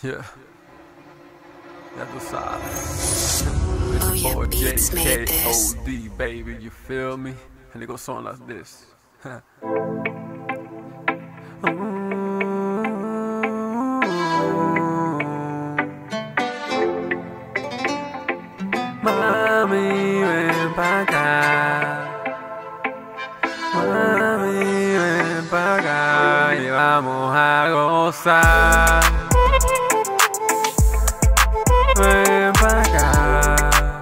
Yeah, ya tú sabes. This is for Jkod, baby, you feel me? And it goes on like this. Mami, ven pa' acá. Mami, ven pa' acá y vamos a gozar. Ven pa' acá.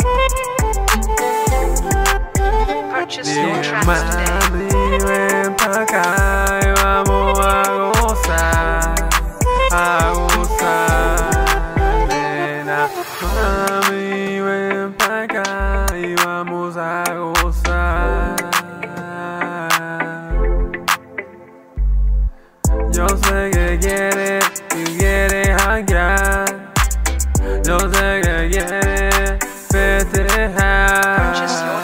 Dije, mami, ven pa' acá y vamos a gozar. A gozar, nena. Mami, ven pa' acá y vamos a gozar. Yo sé que quieres hackear. Yo sé que quieres festejar.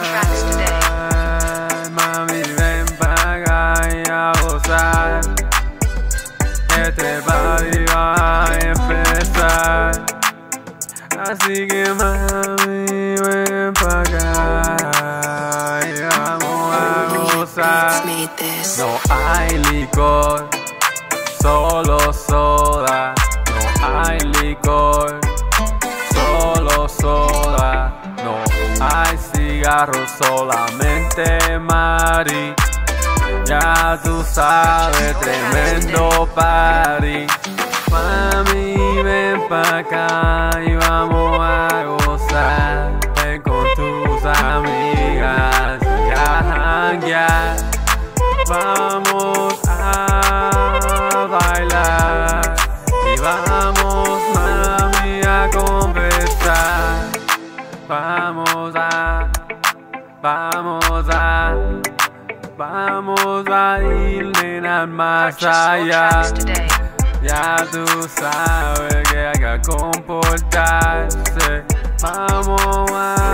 Mami, ven pa' acá y a gozar. Este party va a empezar. Así que mami, ven pa' acá y vamos a gozar. No hay licor, solo soda. No hay licor, solo soda. No hay cigarros, solamente mari. Ya tú sabes, tremendo party. Mami, ven pa' acá y vamos a gozar. Ven con tus amigas y a janguear. Vamos a bailar y vamos, mami, a conversar. Vamos a ir, nena, más allá. Ya tú sabes que hay que comportarse. Vamos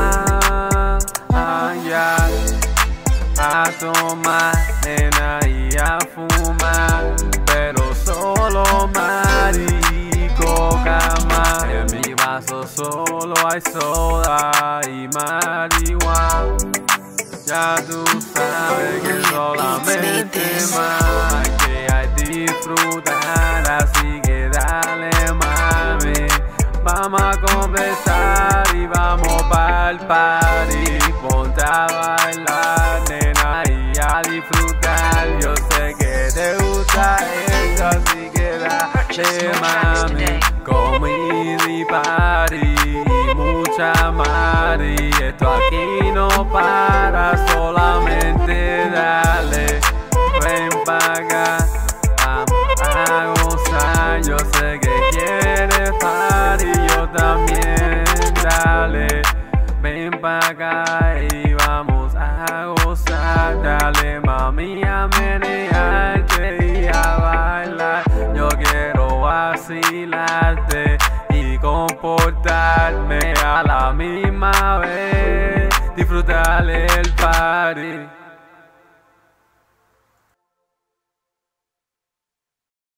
allá a tomar, nena, y a fumar, pero solo mari, coca más. En mi vaso solo hay soda y marihuana. Ya tú sabes que solamente más que hay disfrutar, así que dale, mami. Vamos a conversar y vamos pa'l party. Ponte a bailar, nena, y a disfrutar. Yo sé que te gusta esto, así que dale, mami. Comida y party y mucha mari. Esto aquí no para, solamente dale. Ven pa' acá, vamos a gozar. Yo sé que quieres party, yo también, dale. Ven pa' acá y vamos a gozar. Dale, mami, a menearte y a bailar. Yo quiero vacilarte y comportarme a la misma vez. Disfrutar el party.